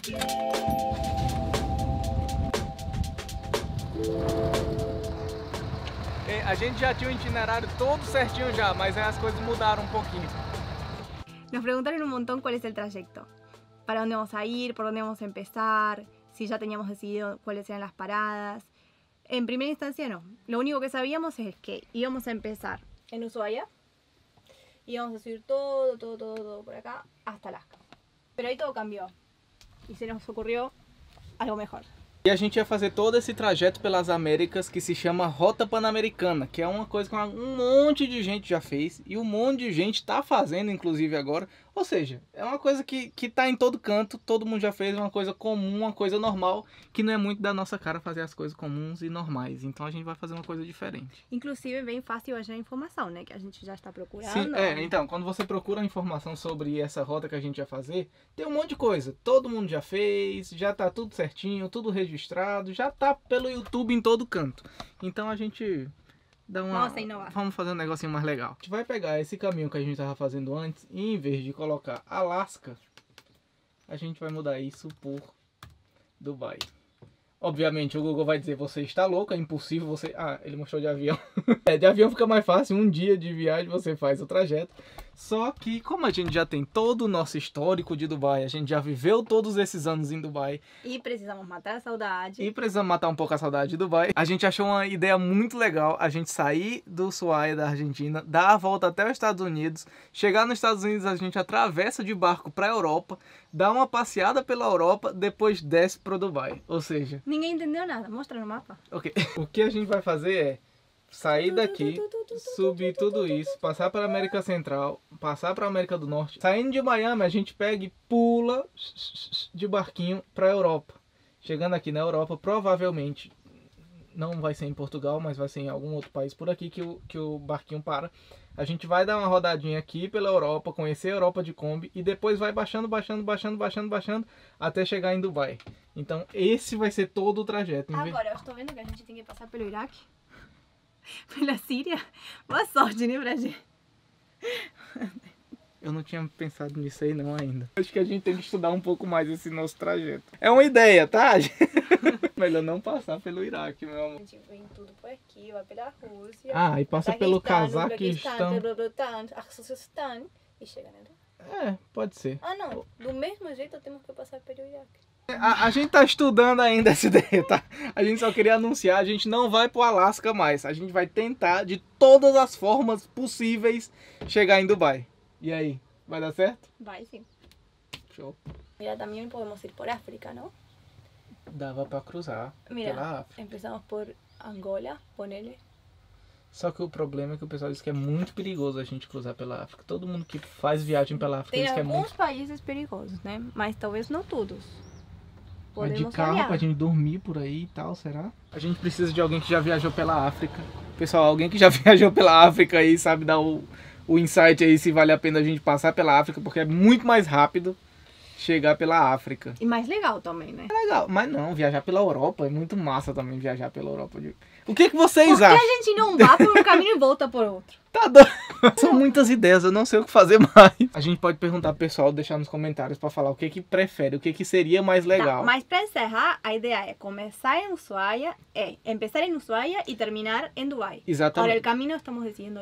A gente já tinha o itinerário todo certinho já, mas as coisas mudaram un pouquinho. Nos preguntaron un montón cuál es el trayecto, para dónde vamos a ir, por dónde vamos a empezar, si ya teníamos decidido cuáles eran las paradas. En primera instancia no, lo único que sabíamos es que íbamos a empezar en Ushuaia, íbamos a subir todo por acá hasta Alaska. Pero ahí todo cambió y se nos ocurrió algo mejor. E a gente ia fazer todo esse trajeto pelas Américas que se chama Rota Pan-Americana, que é uma coisa que um monte de gente já fez e um monte de gente está fazendo, inclusive agora. Ou seja, é uma coisa que tá em todo canto, todo mundo já fez, uma coisa comum, uma coisa normal, que não é muito da nossa cara fazer as coisas comuns e normais. Então a gente vai fazer uma coisa diferente. Inclusive bem fácil achar informação, né? Que a gente já está procurando. Sim, então, quando você procura a informação sobre essa rota que a gente ia fazer, tem um monte de coisa. Todo mundo já fez, já tá tudo certinho, tudo registrado, já tá pelo YouTube em todo canto. Então a gente dá uma... Vamos fazer um negocinho mais legal. A gente vai pegar esse caminho que a gente tava fazendo antes e em vez de colocar Alaska, a gente vai mudar isso por Dubai. Obviamente o Google vai dizer, você está louco, é impossível você... Ah, ele mostrou de avião. De avião fica mais fácil, um dia de viagem você faz o trajeto. Só que como a gente já tem todo o nosso histórico de Dubai, a gente já viveu todos esses anos em Dubai. E precisamos matar a saudade. E precisamos matar um pouco a saudade de Dubai. A gente achou uma ideia muito legal, a gente sair do Ushuaia, da Argentina, dar a volta até os Estados Unidos. Chegar nos Estados Unidos, a gente atravessa de barco para a Europa, dá uma passeada pela Europa, depois desce para Dubai. Ou seja... Ninguém entendeu nada, mostra no mapa. Ok. O que a gente vai fazer é sair daqui, subir tudo isso, passar para a América Central, passar para a América do Norte. Saindo de Miami, a gente pega e pula de barquinho para a Europa. Chegando aqui na Europa, provavelmente, não vai ser em Portugal, mas vai ser em algum outro país por aqui que o barquinho para. A gente vai dar uma rodadinha aqui pela Europa, conhecer a Europa de Kombi e depois vai baixando até chegar em Dubai. Então esse vai ser todo o trajeto. Agora, eu estou vendo que a gente tem que passar pelo Iraque, pela Síria. Boa sorte, né, pra gente? Eu não tinha pensado nisso aí não ainda. Acho que a gente tem que estudar um pouco mais esse nosso trajeto. É uma ideia, tá? Melhor não passar pelo Iraque, meu amor. A gente vem tudo por aqui, vai pela Rússia. Ah, e passa pelo Cazaquistão. E chega, né? É, pode ser. Ah, não. Do mesmo jeito temos que passar pelo Iraque. A gente tá estudando ainda essa ideia, tá? A gente só queria anunciar, a gente não vai pro Alasca mais. A gente vai tentar, de todas as formas possíveis, chegar em Dubai. E aí, vai dar certo? Vai, sim. Show. Mira, também podemos ir por África, não? Dava pra cruzar pela África. Empezamos por Angola, ponele. Só que o problema é que o pessoal diz que é muito perigoso a gente cruzar pela África. Todo mundo que faz viagem pela África diz que é muito... Tem alguns países perigosos, né? Mas talvez não todos. Mas de carro pra gente dormir por aí e tal, será? A gente precisa de alguém que já viajou pela África. Pessoal, alguém que já viajou pela África aí sabe dar o insight aí se vale a pena a gente passar pela África, porque é muito mais rápido chegar pela África. E mais legal também, né? É legal, mas não, viajar pela Europa é muito massa também, viajar pela Europa. O que vocês acham? Por que a gente não vá por um caminho e volta por outro? Tá doido. São muitas ideias, eu não sei o que fazer mais. A gente pode perguntar pro pessoal, deixar nos comentários pra falar o que prefere, o que seria mais legal. Tá, mas pra encerrar, a ideia é começar em Ushuaia, empezar em Ushuaia e terminar em Dubai. Exatamente. Agora, o caminho estamos decidindo.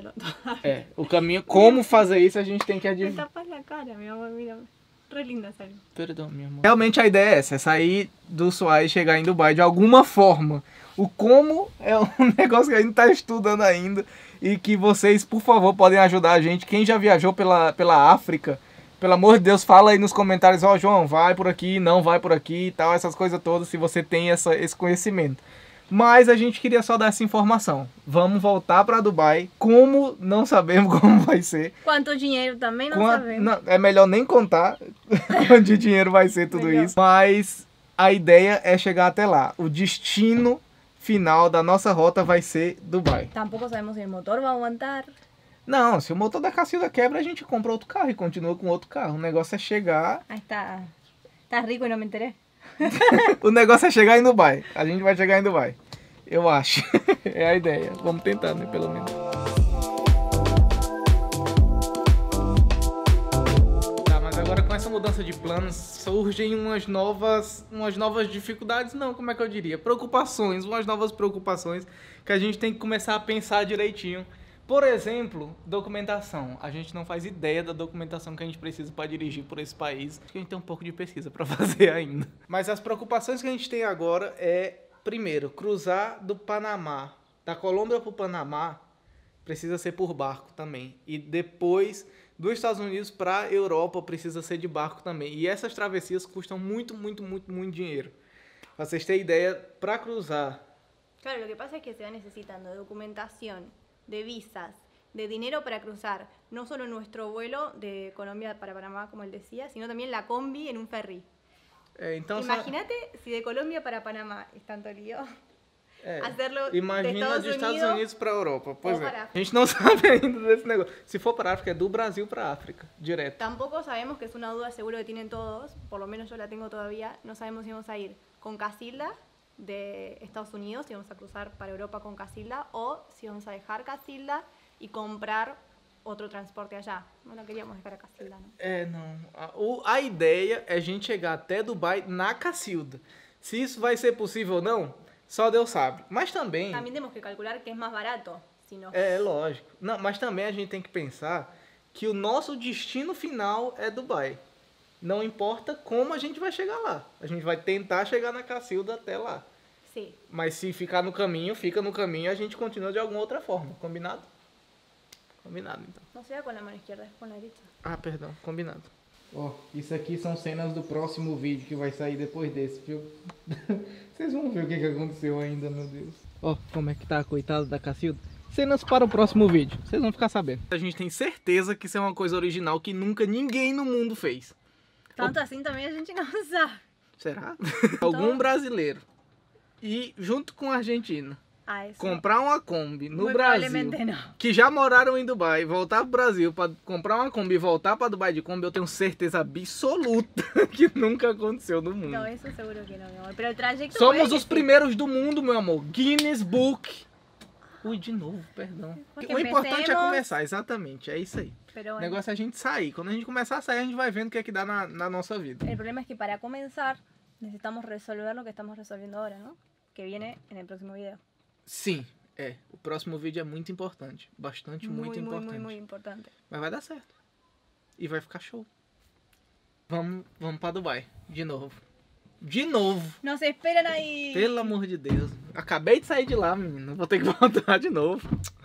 O caminho, como fazer isso, a gente tem que adivinhar. Me tapas na cara, meu amor, mira. Re linda, sério. Perdão, minha amor. Realmente a ideia é essa, é sair do Ushuaia e chegar em Dubai de alguma forma. O como é um negócio que a gente tá estudando ainda e que vocês, por favor, podem ajudar a gente. Quem já viajou pela África, pelo amor de Deus, fala aí nos comentários, ó, João, vai por aqui, não vai por aqui e tal, essas coisas todas, se você tem esse conhecimento. Mas a gente queria só dar essa informação. Vamos voltar para Dubai. Como não sabemos como vai ser. Quanto dinheiro também não sabemos. Não, é melhor nem contar quanto dinheiro vai ser tudo isso. Mas a ideia é chegar até lá. O destino final da nossa rota vai ser Dubai. Tampouco sabemos se o motor vai aguentar. Não, se o motor da Cacilda quebra, a gente compra outro carro e continua com outro carro. O negócio é chegar... Aí tá rico e não me enterei. O negócio é chegar em Dubai. A gente vai chegar em Dubai. Eu acho. É a ideia. Vamos tentar, né? Pelo menos. Tá, mas agora com essa mudança de planos, surgem umas novas dificuldades, não, como é que eu diria? Preocupações, umas novas preocupações que a gente tem que começar a pensar direitinho. Por exemplo, documentação. A gente não faz ideia da documentação que a gente precisa para dirigir por esse país. Acho que a gente tem um pouco de pesquisa para fazer ainda. Mas as preocupações que a gente tem agora é, primeiro, cruzar do Panamá, da Colômbia para o Panamá, precisa ser por barco também. E depois, dos Estados Unidos para a Europa, precisa ser de barco também. E essas travessias custam muito dinheiro. Para vocês terem ideia, para cruzar... Claro, lo que pasa es que se va necesitando de documentación, de visas, de dinero para cruzar, no solo nuestro vuelo de Colombia para Panamá, como él decía, sino también la combi en un ferry. Então, Imagínate si de Colombia para Panamá es tanto lío. Hacerlo imagina de Estados Unidos para a Europa. Pois é. para A gente não sabe ainda desse negócio. Se for para a África, é do Brasil para a África, direto. Tampoco sabemos, que es una duda seguro que tienen todos, por lo menos yo la tengo todavía, no sabemos si vamos a ir con Casilda de Estados Unidos, si vamos a cruzar para Europa con Casilda, o si vamos a dejar Casilda y comprar outro transporte allá. Não queríamos dejar a Casilda, não? Não. A ideia é a gente chegar até Dubai na Cacilda. Se isso vai ser possível ou não, só Deus sabe. Mas também... Também temos que calcular que é mais barato. Se não... lógico. Não, mas também a gente tem que pensar que o nosso destino final é Dubai. Não importa como a gente vai chegar lá. A gente vai tentar chegar na Cacilda até lá. Sim. Mas se ficar no caminho, fica no caminho e a gente continua de alguma outra forma. Combinado? Combinado, então. Não seja com a mão esquerda, é com a direita. Ah, perdão. Combinado. Ó, isso aqui são cenas do próximo vídeo que vai sair depois desse, viu? Vocês vão ver o que aconteceu ainda, meu Deus. Ó, como é que tá a coitada da Cacilda. Cenas para o próximo vídeo. Vocês vão ficar sabendo. A gente tem certeza que isso é uma coisa original que nunca ninguém no mundo fez. Tanto assim também a gente não sabe. Será? Algum brasileiro. E junto com a Argentina. Comprar uma Kombi no Brasil, que já moraram em Dubai, voltar pro Brasil para comprar uma Kombi e voltar para Dubai de Kombi, eu tenho certeza absoluta que nunca aconteceu no mundo. Não, isso seguro que não, meu amor. Pero o trajeto somos os primeiros do mundo, meu amor. Guinness Book. Ui, de novo, perdão. O importante é começar, exatamente, é isso aí. O negócio é a gente sair. Quando a gente começar a sair, a gente vai vendo o que é que dá na nossa vida. O problema é que para começar, necessitamos resolver o que estamos resolvendo agora, não? Que viene no próximo vídeo. Sim, o próximo vídeo é muito importante. Bastante, muito importante. Muito importante. Mas vai dar certo. E vai ficar show. Vamos pra Dubai. De novo. De novo. Nos esperam aí. Pelo amor de Deus. Acabei de sair de lá, menino. Vou ter que voltar de novo.